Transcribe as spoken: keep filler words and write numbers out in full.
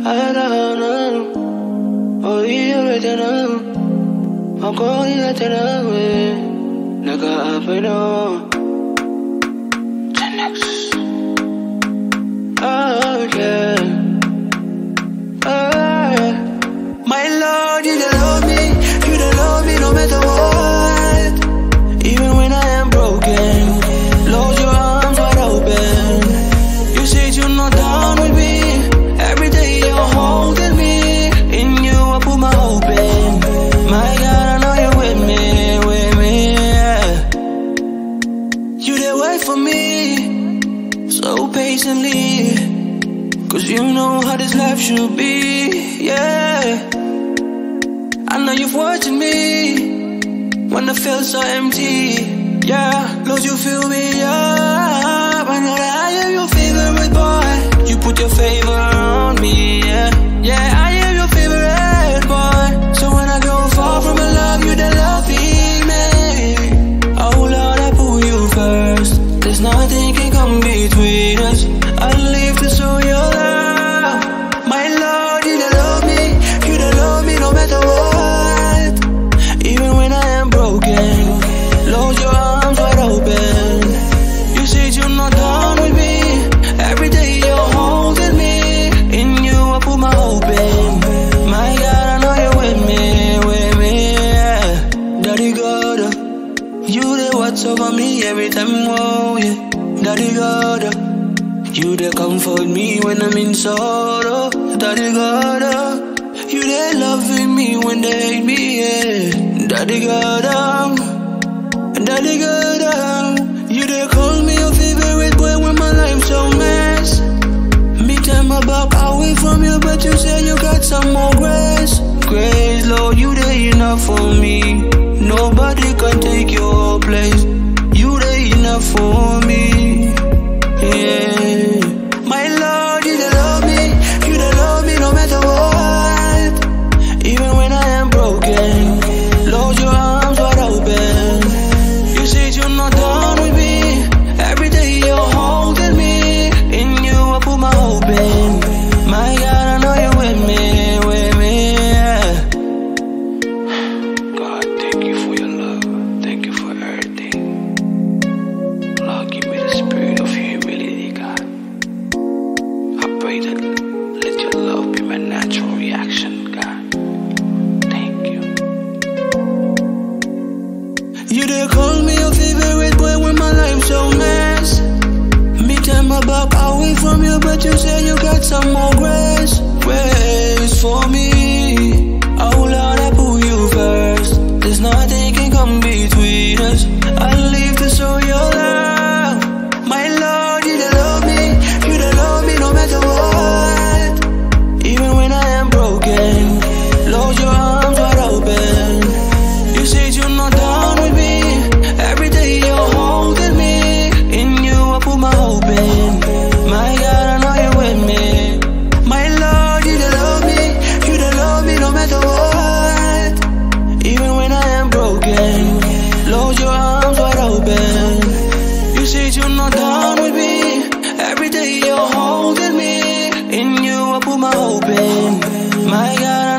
I don't know. Oh, you already know. I'm going to let you know. Nigga, up and on. Oh, yeah. Oh, yeah. My Lord, you don't love me. You don't love me no matter what. Even when I am broken, Lord, your arms wide open. You said you're not down with me. Every day you're holding me. In you I put my hope in. My God, I know you're with me, with me, yeah. You there wait for me so patiently, cause you know how this life should be, yeah. I know you've watching me when I feel so empty, yeah. Lord, you fill me up. I know that I am your favorite boy. You put your favor on me, yeah. Yeah, I am your favorite boy. So when I go far from your love, you the loving me. Oh Lord, I put you first. There's nothing can come between us. I live to show your love. My Lord, you don't love me. You don't love me no matter what. Even when I am broken, Lord, your arms wide open. You said you're not done with me. Every day you're holding me. In you I put my hope in. My God, I know you're with me, with me, yeah. Daddy God, you the watch over me every time, oh yeah. Daddy God, you the comfort me when I'm in sorrow. Daddy God, you the loving me when they hate me, yeah. Daddy God, Daddy God, you the call me your favorite boy when my life's so mess. Me turn my back away from you, but you say you got some more grace. Grace, Lord, you the enough for me. Nobody can take your place. You the enough for me, yeah. My Lord, you don't love me. You don't love me no matter what. Even when I am broken, Lord, your arms wide open. You said you're not done with me. Every day you're holding me. In you I put my hope in. My God, I know you're with me, with me, yeah. God, thank you for your love. Thank you for everything. Lord, give me the spirit of humility, God. I pray that let your love be my natural reaction, God. Thank you. You did call me your favorite boy when my life's so mess. Me turn my back away from you, but you say you got some more grace. Grace for me. Oh Lord, I put you first. There's nothing can come between us. I live to show your love. My Lord, you don't love me. You don't love me no matter what. Even when I am broken, Lord, your arms wide open. You said you're not done with me. Every day you're holding me. In you I put my hope in. My God, I know you're with me. My Lord, you don't love me. You don't love me no matter what. Even when I am broken, Lord, your arms wide open. You said you're not done with me. Every day you're holding me. In you I put my hope in. My God,